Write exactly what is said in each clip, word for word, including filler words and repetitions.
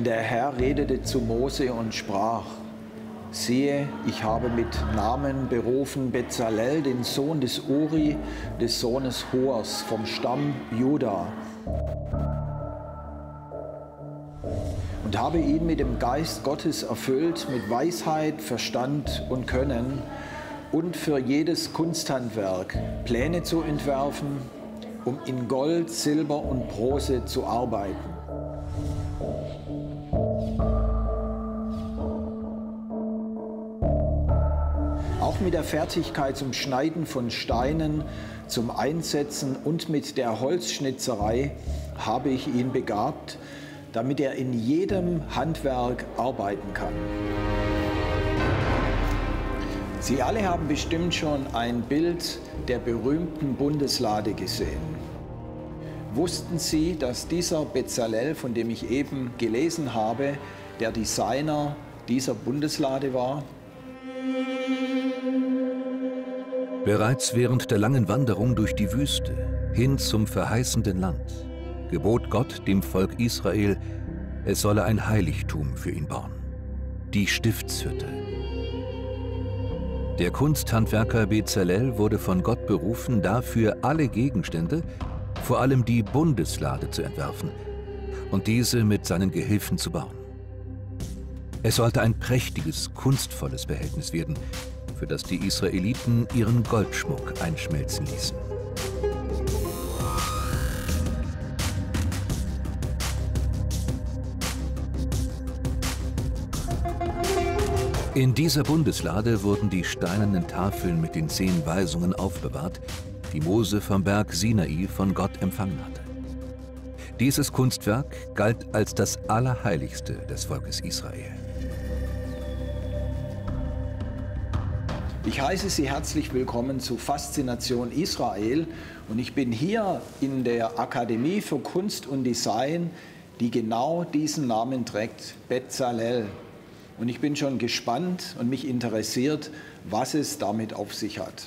der Herr redete zu Mose und sprach: Siehe, ich habe mit Namen berufen Bezalel, den Sohn des Uri, des Sohnes Hurs, vom Stamm Juda. Und habe ihn mit dem Geist Gottes erfüllt, mit Weisheit, Verstand und Können, und für jedes Kunsthandwerk Pläne zu entwerfen, um in Gold, Silber und Bronze zu arbeiten. Auch mit der Fertigkeit zum Schneiden von Steinen, zum Einsetzen und mit der Holzschnitzerei habe ich ihn begabt, damit er in jedem Handwerk arbeiten kann. Sie alle haben bestimmt schon ein Bild der berühmten Bundeslade gesehen. Wussten Sie, dass dieser Bezalel, von dem ich eben gelesen habe, der Designer dieser Bundeslade war? Bereits während der langen Wanderung durch die Wüste hin zum verheißenden Land gebot Gott dem Volk Israel, es solle ein Heiligtum für ihn bauen, die Stiftshütte. Der Kunsthandwerker Bezalel wurde von Gott berufen, dafür alle Gegenstände, vor allem die Bundeslade, zu entwerfen und diese mit seinen Gehilfen zu bauen. Es sollte ein prächtiges, kunstvolles Behältnis werden, für das die Israeliten ihren Goldschmuck einschmelzen ließen. In dieser Bundeslade wurden die steinernen Tafeln mit den zehn Weisungen aufbewahrt, die Mose vom Berg Sinai von Gott empfangen hatte. Dieses Kunstwerk galt als das Allerheiligste des Volkes Israel. Ich heiße Sie herzlich willkommen zu Faszination Israel und ich bin hier in der Akademie für Kunst und Design, die genau diesen Namen trägt, Bezalel. Und ich bin schon gespannt und mich interessiert, was es damit auf sich hat.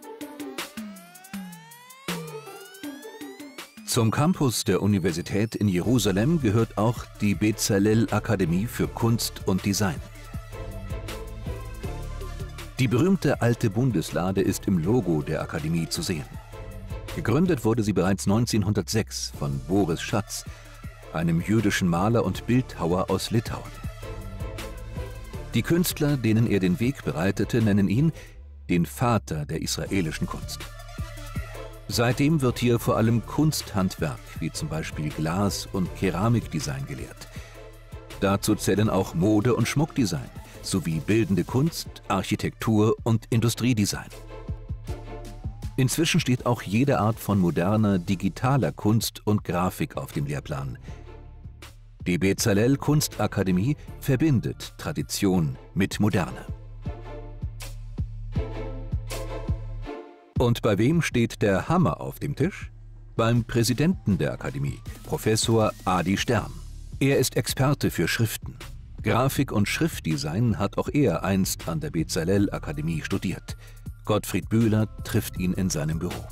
Zum Campus der Universität in Jerusalem gehört auch die Bezalel-Akademie für Kunst und Design. Die berühmte alte Bundeslade ist im Logo der Akademie zu sehen. Gegründet wurde sie bereits neunzehnhundertsechs von Boris Schatz, einem jüdischen Maler und Bildhauer aus Litauen. Die Künstler, denen er den Weg bereitete, nennen ihn den Vater der israelischen Kunst. Seitdem wird hier vor allem Kunsthandwerk, wie zum Beispiel Glas- und Keramikdesign gelehrt. Dazu zählen auch Mode- und Schmuckdesign, sowie bildende Kunst, Architektur und Industriedesign. Inzwischen steht auch jede Art von moderner, digitaler Kunst und Grafik auf dem Lehrplan. Die Bezalel Kunstakademie verbindet Tradition mit Moderne. Und bei wem steht der Hammer auf dem Tisch? Beim Präsidenten der Akademie, Professor Adi Stern. Er ist Experte für Schriften. Grafik- und Schriftdesign hat auch er einst an der Bezalel-Akademie studiert. Gottfried Bühler trifft ihn in seinem Büro.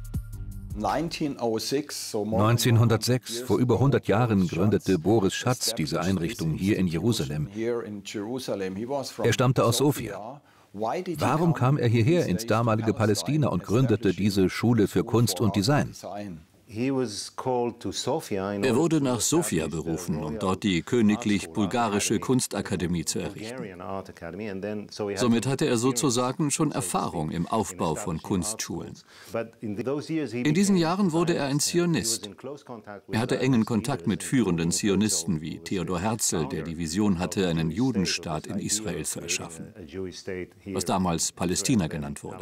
neunzehnhundertsechs, vor über hundert Jahren, gründete Boris Schatz diese Einrichtung hier in Jerusalem. Er stammte aus Sofia. Warum kam er hierher ins damalige Palästina und gründete diese Schule für Kunst und Design? Er wurde nach Sofia berufen, um dort die königlich-bulgarische Kunstakademie zu errichten. Somit hatte er sozusagen schon Erfahrung im Aufbau von Kunstschulen. In diesen Jahren wurde er ein Zionist. Er hatte engen Kontakt mit führenden Zionisten wie Theodor Herzl, der die Vision hatte, einen Judenstaat in Israel zu erschaffen, was damals Palästina genannt wurde.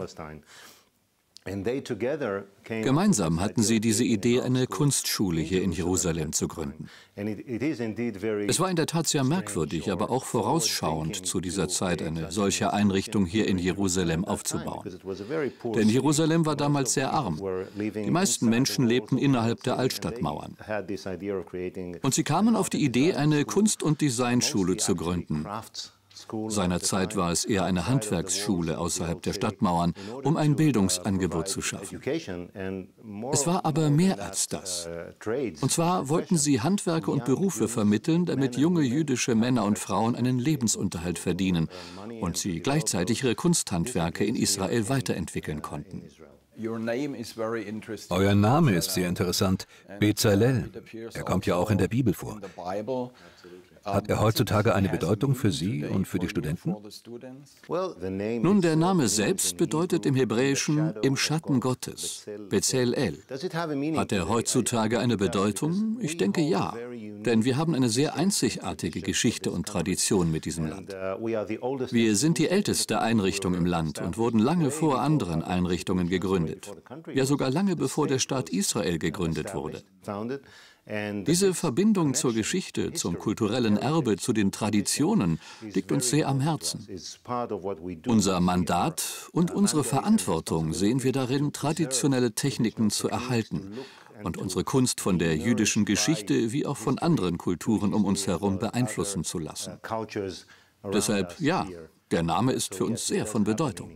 Gemeinsam hatten sie diese Idee, eine Kunstschule hier in Jerusalem zu gründen. Es war in der Tat sehr merkwürdig, aber auch vorausschauend zu dieser Zeit, eine solche Einrichtung hier in Jerusalem aufzubauen. Denn Jerusalem war damals sehr arm. Die meisten Menschen lebten innerhalb der Altstadtmauern. Und sie kamen auf die Idee, eine Kunst- und Designschule zu gründen. Seinerzeit war es eher eine Handwerksschule außerhalb der Stadtmauern, um ein Bildungsangebot zu schaffen. Es war aber mehr als das. Und zwar wollten sie Handwerke und Berufe vermitteln, damit junge jüdische Männer und Frauen einen Lebensunterhalt verdienen und sie gleichzeitig ihre Kunsthandwerke in Israel weiterentwickeln konnten. Euer Name ist sehr interessant, Bezalel. Er kommt ja auch in der Bibel vor. Hat er heutzutage eine Bedeutung für Sie und für die Studenten? Nun, der Name selbst bedeutet im Hebräischen im Schatten Gottes, Bezalel. Hat er heutzutage eine Bedeutung? Ich denke ja, denn wir haben eine sehr einzigartige Geschichte und Tradition mit diesem Land. Wir sind die älteste Einrichtung im Land und wurden lange vor anderen Einrichtungen gegründet, ja sogar lange bevor der Staat Israel gegründet wurde. Diese Verbindung zur Geschichte, zum kulturellen Erbe, zu den Traditionen liegt uns sehr am Herzen. Unser Mandat und unsere Verantwortung sehen wir darin, traditionelle Techniken zu erhalten und unsere Kunst von der jüdischen Geschichte wie auch von anderen Kulturen um uns herum beeinflussen zu lassen. Deshalb, ja, der Name ist für uns sehr von Bedeutung.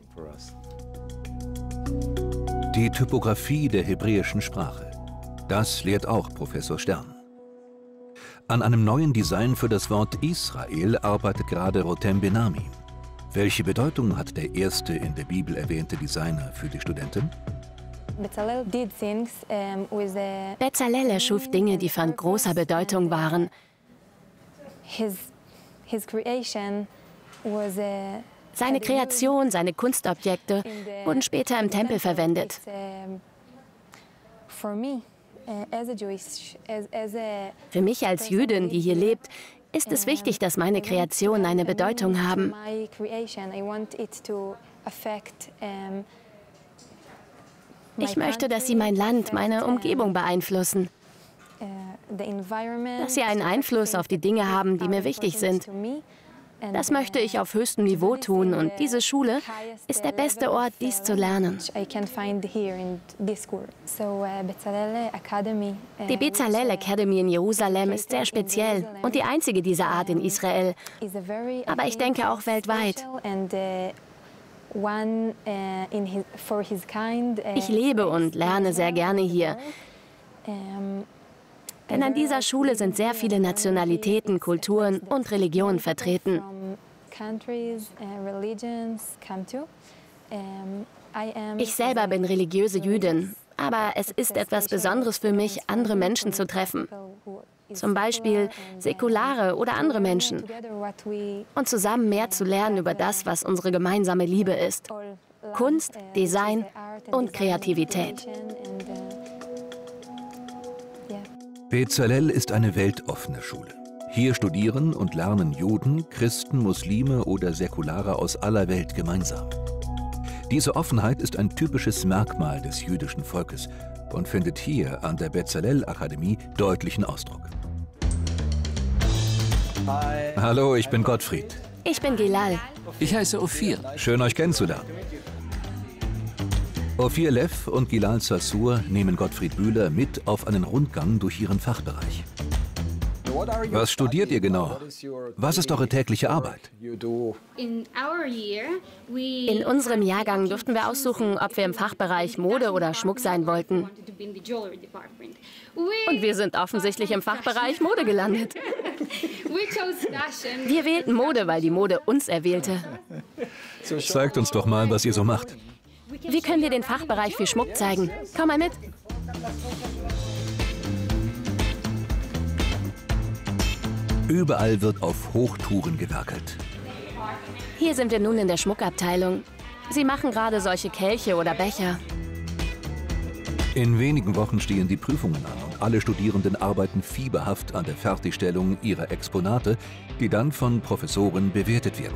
Die Typografie der hebräischen Sprache. Das lehrt auch Professor Stern. An einem neuen Design für das Wort Israel arbeitet gerade Rotem Benami. Welche Bedeutung hat der erste in der Bibel erwähnte Designer für die Studentin? Bezalel erschuf Dinge, die von großer Bedeutung waren. Seine Kreation, seine Kunstobjekte wurden später im Tempel verwendet. Für mich als Jüdin, die hier lebt, ist es wichtig, dass meine Kreationen eine Bedeutung haben. Ich möchte, dass sie mein Land, meine Umgebung beeinflussen. Dass sie einen Einfluss auf die Dinge haben, die mir wichtig sind. Das möchte ich auf höchstem Niveau tun und diese Schule ist der beste Ort, dies zu lernen. Die Bezalel Academy in Jerusalem ist sehr speziell und die einzige dieser Art in Israel, aber ich denke auch weltweit. Ich lebe und lerne sehr gerne hier. Denn an dieser Schule sind sehr viele Nationalitäten, Kulturen und Religionen vertreten. Ich selber bin religiöse Jüdin, aber es ist etwas Besonderes für mich, andere Menschen zu treffen. Zum Beispiel säkulare oder andere Menschen. Und zusammen mehr zu lernen über das, was unsere gemeinsame Liebe ist. Kunst, Design und Kreativität. Bezalel ist eine weltoffene Schule. Hier studieren und lernen Juden, Christen, Muslime oder Säkulare aus aller Welt gemeinsam. Diese Offenheit ist ein typisches Merkmal des jüdischen Volkes und findet hier an der Bezalel Akademie deutlichen Ausdruck. Hi. Hallo, ich bin Gottfried. Ich bin Gilal. Ich heiße Ophir. Schön, euch kennenzulernen. Ophir Lev und Gilal Sassur nehmen Gottfried Bühler mit auf einen Rundgang durch ihren Fachbereich. Was studiert ihr genau? Was ist eure tägliche Arbeit? In unserem Jahrgang durften wir aussuchen, ob wir im Fachbereich Mode oder Schmuck sein wollten. Und wir sind offensichtlich im Fachbereich Mode gelandet. Wir wählten Mode, weil die Mode uns erwählte. Zeigt uns doch mal, was ihr so macht. Wie können wir den Fachbereich für Schmuck zeigen? Komm mal mit. Überall wird auf Hochtouren gewerkelt. Hier sind wir nun in der Schmuckabteilung. Sie machen gerade solche Kelche oder Becher. In wenigen Wochen stehen die Prüfungen an und alle Studierenden arbeiten fieberhaft an der Fertigstellung ihrer Exponate, die dann von Professoren bewertet werden.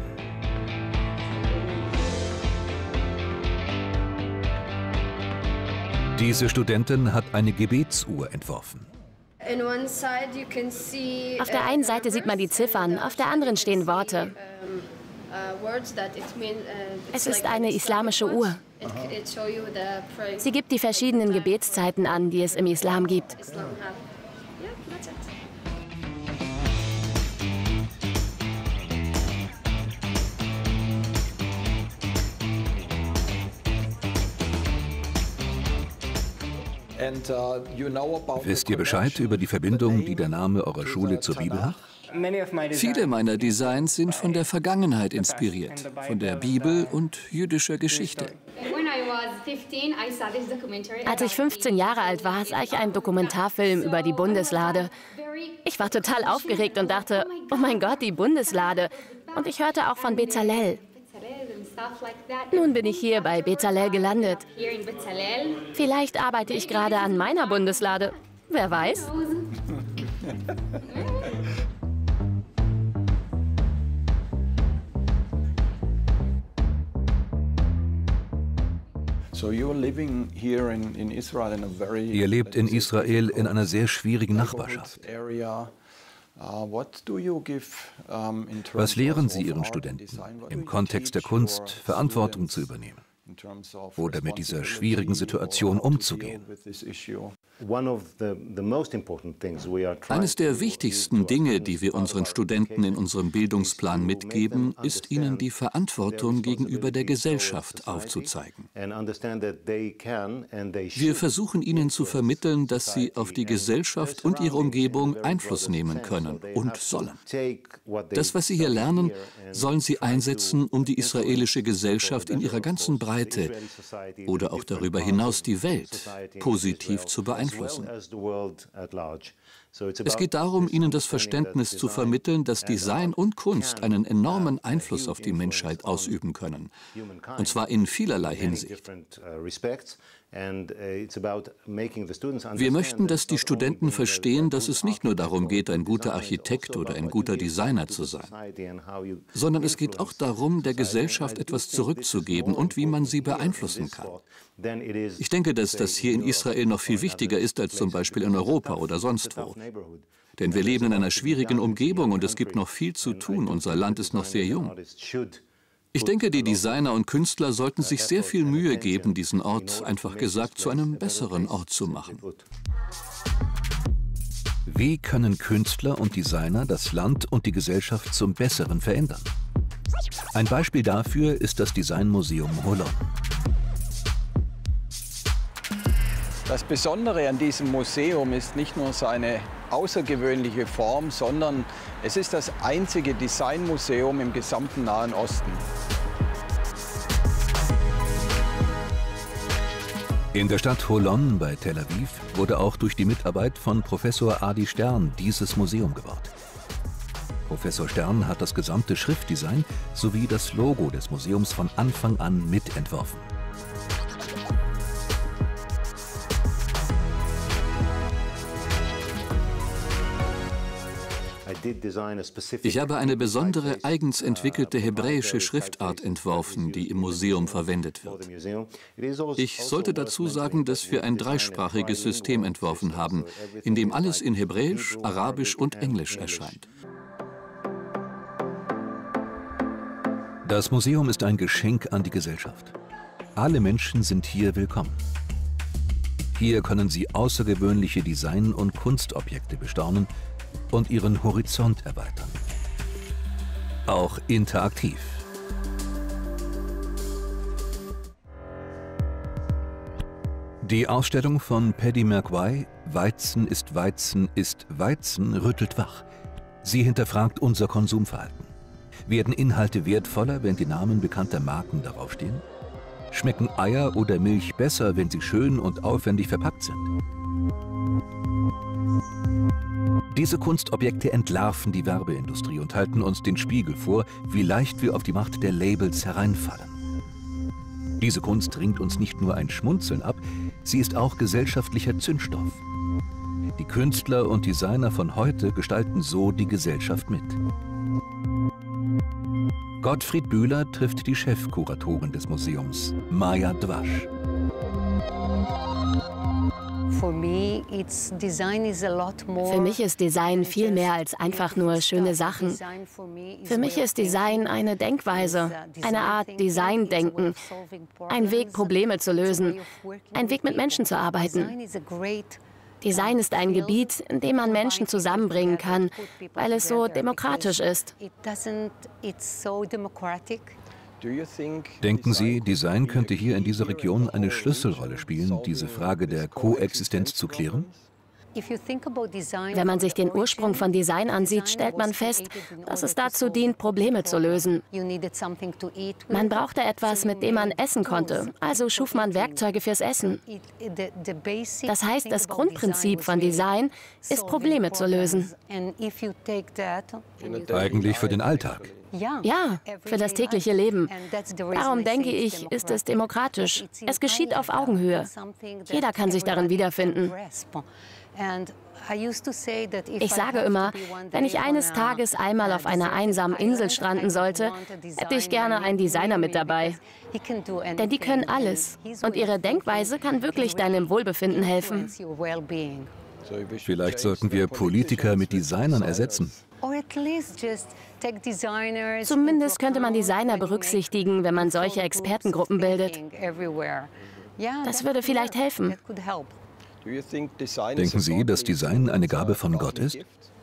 Diese Studentin hat eine Gebetsuhr entworfen. Auf der einen Seite sieht man die Ziffern, auf der anderen stehen Worte. Es ist eine islamische Uhr. Sie gibt die verschiedenen Gebetszeiten an, die es im Islam gibt. Wisst ihr Bescheid über die Verbindung, die der Name eurer Schule zur Bibel hat? Viele meiner Designs sind von der Vergangenheit inspiriert, von der Bibel und jüdischer Geschichte. Als ich fünfzehn Jahre alt war, sah ich einen Dokumentarfilm über die Bundeslade. Ich war total aufgeregt und dachte, oh mein Gott, die Bundeslade. Und ich hörte auch von Bezalel. Nun bin ich hier bei Bezalel gelandet. Vielleicht arbeite ich gerade an meiner Bundeslade. Wer weiß? Ihr lebt in Israel in einer sehr schwierigen Nachbarschaft. Was lehren Sie Ihren Studenten, im Kontext der Kunst Verantwortung zu übernehmen oder mit dieser schwierigen Situation umzugehen? Eines der wichtigsten Dinge, die wir unseren Studenten in unserem Bildungsplan mitgeben, ist ihnen die Verantwortung gegenüber der Gesellschaft aufzuzeigen. Wir versuchen ihnen zu vermitteln, dass sie auf die Gesellschaft und ihre Umgebung Einfluss nehmen können und sollen. Das, was sie hier lernen, sollen sie einsetzen, um die israelische Gesellschaft in ihrer ganzen Breite oder auch darüber hinaus die Welt positiv zu beeinflussen. Es geht darum, ihnen das Verständnis zu vermitteln, dass Design und Kunst einen enormen Einfluss auf die Menschheit ausüben können, und zwar in vielerlei Hinsicht. Wir möchten, dass die Studenten verstehen, dass es nicht nur darum geht, ein guter Architekt oder ein guter Designer zu sein, sondern es geht auch darum, der Gesellschaft etwas zurückzugeben und wie man sie beeinflussen kann. Ich denke, dass das hier in Israel noch viel wichtiger ist als zum Beispiel in Europa oder sonst wo. Denn wir leben in einer schwierigen Umgebung und es gibt noch viel zu tun. Unser Land ist noch sehr jung. Ich denke, die Designer und Künstler sollten sich sehr viel Mühe geben, diesen Ort, einfach gesagt, zu einem besseren Ort zu machen. Wie können Künstler und Designer das Land und die Gesellschaft zum Besseren verändern? Ein Beispiel dafür ist das Designmuseum Holon. Das Besondere an diesem Museum ist nicht nur seine außergewöhnliche Form, sondern es ist das einzige Designmuseum im gesamten Nahen Osten. In der Stadt Holon bei Tel Aviv wurde auch durch die Mitarbeit von Professor Adi Stern dieses Museum gebaut. Professor Stern hat das gesamte Schriftdesign sowie das Logo des Museums von Anfang an mitentworfen. Ich habe eine besondere, eigens entwickelte hebräische Schriftart entworfen, die im Museum verwendet wird. Ich sollte dazu sagen, dass wir ein dreisprachiges System entworfen haben, in dem alles in Hebräisch, Arabisch und Englisch erscheint. Das Museum ist ein Geschenk an die Gesellschaft. Alle Menschen sind hier willkommen. Hier können sie außergewöhnliche Design- und Kunstobjekte bestaunen und ihren Horizont erweitern. Auch interaktiv. Die Ausstellung von Paddy McWhye, Weizen ist Weizen ist Weizen, rüttelt wach. Sie hinterfragt unser Konsumverhalten. Werden Inhalte wertvoller, wenn die Namen bekannter Marken darauf stehen? Schmecken Eier oder Milch besser, wenn sie schön und aufwendig verpackt sind? Diese Kunstobjekte entlarven die Werbeindustrie und halten uns den Spiegel vor, wie leicht wir auf die Macht der Labels hereinfallen. Diese Kunst ringt uns nicht nur ein Schmunzeln ab, sie ist auch gesellschaftlicher Zündstoff. Die Künstler und Designer von heute gestalten so die Gesellschaft mit. Gottfried Bühler trifft die Chefkuratorin des Museums, Maja Dwasch. Für mich ist Design viel mehr als einfach nur schöne Sachen. Für mich ist Design eine Denkweise, eine Art Designdenken, ein Weg, Probleme zu lösen, ein Weg, mit Menschen zu arbeiten. Design ist ein Gebiet, in dem man Menschen zusammenbringen kann, weil es so demokratisch ist. Denken Sie, Design könnte hier in dieser Region eine Schlüsselrolle spielen, diese Frage der Koexistenz zu klären? Wenn man sich den Ursprung von Design ansieht, stellt man fest, dass es dazu dient, Probleme zu lösen. Man brauchte etwas, mit dem man essen konnte, also schuf man Werkzeuge fürs Essen. Das heißt, das Grundprinzip von Design ist, Probleme zu lösen. Eigentlich für den Alltag. Ja, für das tägliche Leben. Darum denke ich, ist es demokratisch. Es geschieht auf Augenhöhe. Jeder kann sich darin wiederfinden. Ich sage immer, wenn ich eines Tages einmal auf einer einsamen Insel stranden sollte, hätte ich gerne einen Designer mit dabei. Denn die können alles. Und ihre Denkweise kann wirklich deinem Wohlbefinden helfen. Vielleicht sollten wir Politiker mit Designern ersetzen. Zumindest könnte man Designer berücksichtigen, wenn man solche Expertengruppen bildet. Das würde vielleicht helfen. Denken Sie, dass Design eine Gabe von Gott ist?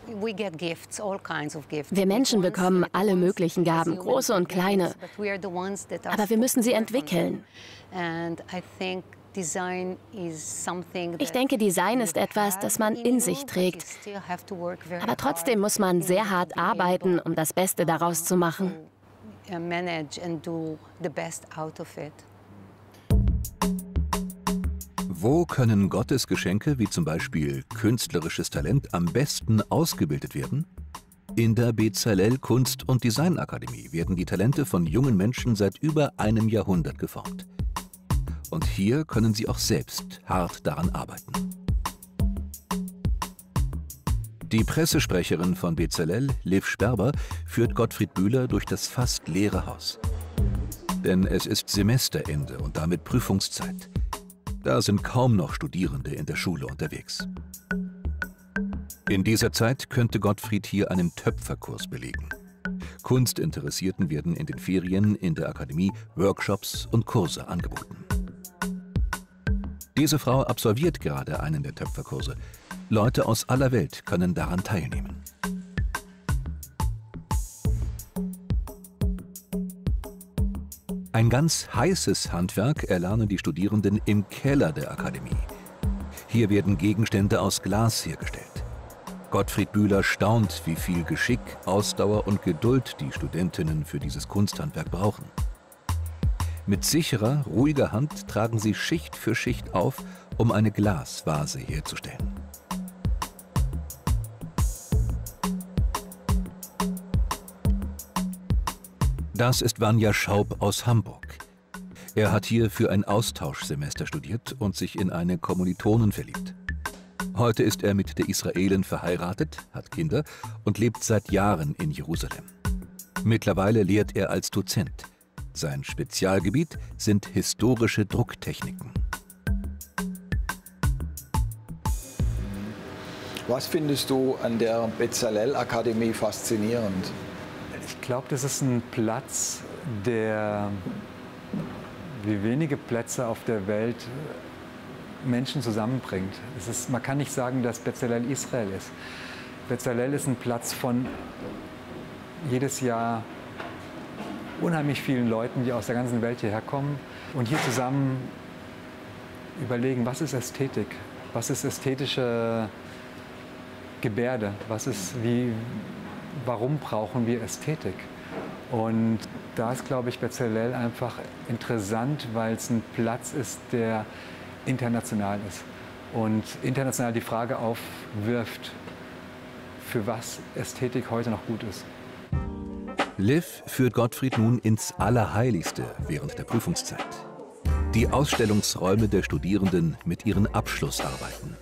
Wir Menschen bekommen alle möglichen Gaben, große und kleine. Aber wir müssen sie entwickeln. Ich denke, Design ist etwas, das man in sich trägt. Aber trotzdem muss man sehr hart arbeiten, um das Beste daraus zu machen. Wo können Gottes Geschenke, wie zum Beispiel künstlerisches Talent, am besten ausgebildet werden? In der Bezalel Kunst- und Designakademie werden die Talente von jungen Menschen seit über einem Jahrhundert geformt. Und hier können sie auch selbst hart daran arbeiten. Die Pressesprecherin von Bezalel, Liv Sperber, führt Gottfried Bühler durch das fast leere Haus. Denn es ist Semesterende und damit Prüfungszeit. Da sind kaum noch Studierende in der Schule unterwegs. In dieser Zeit könnte Gottfried hier einen Töpferkurs belegen. Kunstinteressierten werden in den Ferien in der Akademie Workshops und Kurse angeboten. Diese Frau absolviert gerade einen der Töpferkurse. Leute aus aller Welt können daran teilnehmen. Ein ganz heißes Handwerk erlernen die Studierenden im Keller der Akademie. Hier werden Gegenstände aus Glas hergestellt. Gottfried Bühler staunt, wie viel Geschick, Ausdauer und Geduld die Studentinnen für dieses Kunsthandwerk brauchen. Mit sicherer, ruhiger Hand tragen sie Schicht für Schicht auf, um eine Glasvase herzustellen. Das ist Vanja Schaub aus Hamburg. Er hat hier für ein Austauschsemester studiert und sich in eine Kommilitonin verliebt. Heute ist er mit der Israelin verheiratet, hat Kinder und lebt seit Jahren in Jerusalem. Mittlerweile lehrt er als Dozent. Sein Spezialgebiet sind historische Drucktechniken. Was findest du an der Bezalel Akademie faszinierend? Ich glaube, das ist ein Platz, der wie wenige Plätze auf der Welt Menschen zusammenbringt. Es ist, man kann nicht sagen, dass Bezalel Israel ist. Bezalel ist ein Platz von jedes Jahr unheimlich vielen Leuten, die aus der ganzen Welt hierher kommen und hier zusammen überlegen, was ist Ästhetik, was ist ästhetische Gebärde, was ist, wie, warum brauchen wir Ästhetik? Und da ist, glaube ich, Bezalel einfach interessant, weil es ein Platz ist, der international ist und international die Frage aufwirft, für was Ästhetik heute noch gut ist. Liv führt Gottfried nun ins Allerheiligste während der Prüfungszeit. Die Ausstellungsräume der Studierenden mit ihren Abschlussarbeiten.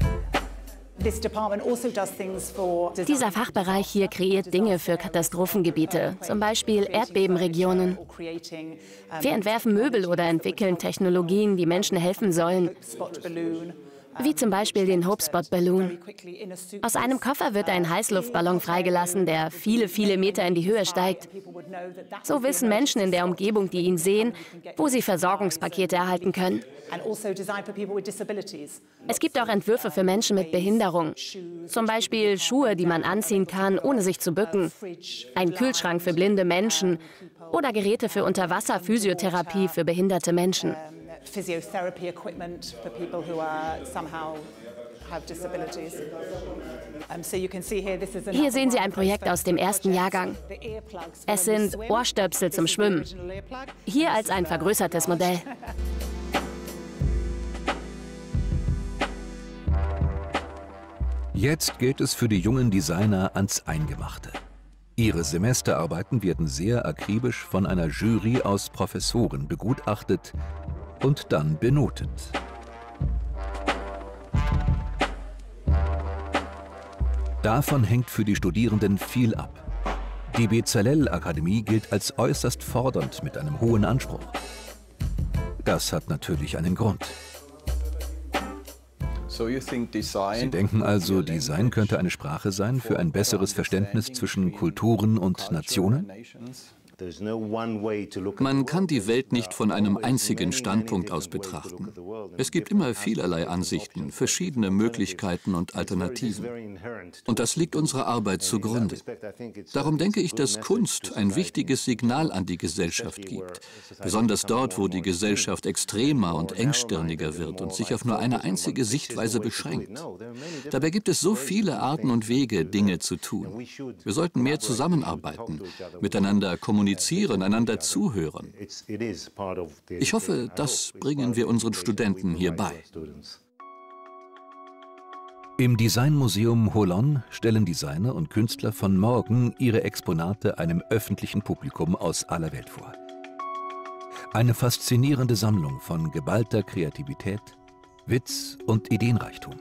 Dieser Fachbereich hier kreiert Dinge für Katastrophengebiete, zum Beispiel Erdbebenregionen. Wir entwerfen Möbel oder entwickeln Technologien, die Menschen helfen sollen. wie zum Beispiel den Hopespot Balloon. Aus einem Koffer wird ein Heißluftballon freigelassen, der viele, viele Meter in die Höhe steigt. So wissen Menschen in der Umgebung, die ihn sehen, wo sie Versorgungspakete erhalten können. Es gibt auch Entwürfe für Menschen mit Behinderung. Zum Beispiel Schuhe, die man anziehen kann, ohne sich zu bücken. Ein Kühlschrank für blinde Menschen oder Geräte für Unterwasser-Physiotherapie für behinderte Menschen. Hier sehen Sie ein Projekt aus dem ersten Jahrgang. Es sind Ohrstöpsel zum Schwimmen. Hier als ein vergrößertes Modell. Jetzt geht es für die jungen Designer ans Eingemachte. Ihre Semesterarbeiten werden sehr akribisch von einer Jury aus Professoren begutachtet und dann benotet. Davon hängt für die Studierenden viel ab. Die Bezalel-Akademie gilt als äußerst fordernd mit einem hohen Anspruch. Das hat natürlich einen Grund. Sie denken also, Design könnte eine Sprache sein für ein besseres Verständnis zwischen Kulturen und Nationen? Man kann die Welt nicht von einem einzigen Standpunkt aus betrachten. Es gibt immer vielerlei Ansichten, verschiedene Möglichkeiten und Alternativen. Und das liegt unserer Arbeit zugrunde. Darum denke ich, dass Kunst ein wichtiges Signal an die Gesellschaft gibt. Besonders dort, wo die Gesellschaft extremer und engstirniger wird und sich auf nur eine einzige Sichtweise beschränkt. Dabei gibt es so viele Arten und Wege, Dinge zu tun. Wir sollten mehr zusammenarbeiten, miteinander kommunizieren, einander zuhören. Ich hoffe, das bringen wir unseren Studenten hier bei. Im Designmuseum Holon stellen Designer und Künstler von morgen ihre Exponate einem öffentlichen Publikum aus aller Welt vor. Eine faszinierende Sammlung von geballter Kreativität, Witz und Ideenreichtum.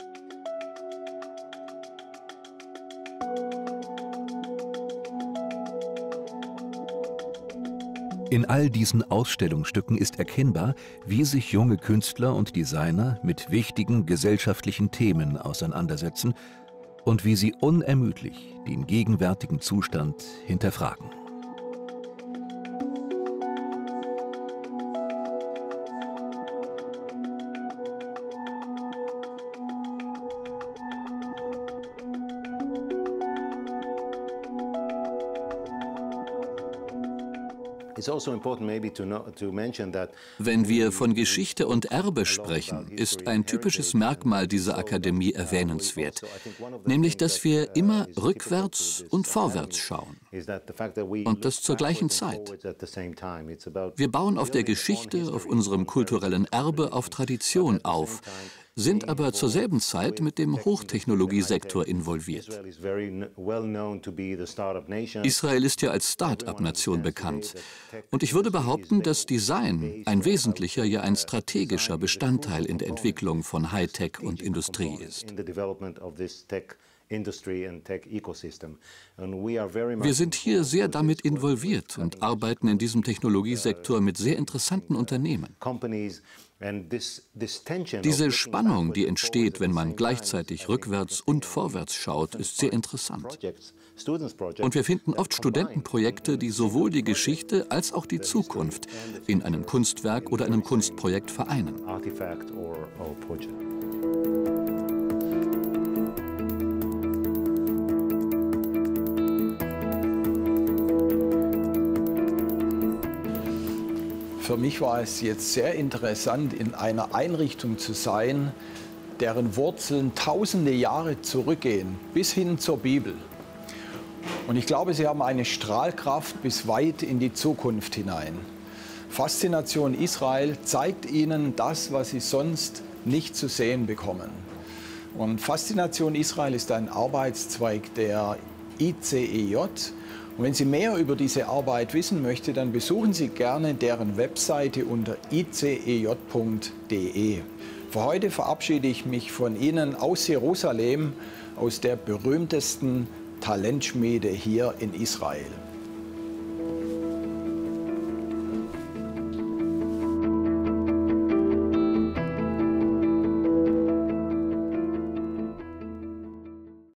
In all diesen Ausstellungsstücken ist erkennbar, wie sich junge Künstler und Designer mit wichtigen gesellschaftlichen Themen auseinandersetzen und wie sie unermüdlich den gegenwärtigen Zustand hinterfragen. Wenn wir von Geschichte und Erbe sprechen, ist ein typisches Merkmal dieser Akademie erwähnenswert, nämlich dass wir immer rückwärts und vorwärts schauen. Und das zur gleichen Zeit. Wir bauen auf der Geschichte, auf unserem kulturellen Erbe, auf Tradition auf, sind aber zur selben Zeit mit dem Hochtechnologiesektor involviert. Israel ist ja als Start-up-Nation bekannt. Und ich würde behaupten, dass Design ein wesentlicher, ja ein strategischer Bestandteil in der Entwicklung von Hightech und Industrie ist. Wir sind hier sehr damit involviert und arbeiten in diesem Technologiesektor mit sehr interessanten Unternehmen. Diese Spannung, die entsteht, wenn man gleichzeitig rückwärts und vorwärts schaut, ist sehr interessant. Und wir finden oft Studentenprojekte, die sowohl die Geschichte als auch die Zukunft in einem Kunstwerk oder einem Kunstprojekt vereinen. Für mich war es jetzt sehr interessant, in einer Einrichtung zu sein, deren Wurzeln tausende Jahre zurückgehen, bis hin zur Bibel. Und ich glaube, sie haben eine Strahlkraft bis weit in die Zukunft hinein. Faszination Israel zeigt ihnen das, was sie sonst nicht zu sehen bekommen. Und Faszination Israel ist ein Arbeitszweig der I C E J. Und wenn Sie mehr über diese Arbeit wissen möchten, dann besuchen Sie gerne deren Webseite unter i c e j punkt d e. Für heute verabschiede ich mich von Ihnen aus Jerusalem, aus der berühmtesten Talentschmiede hier in Israel.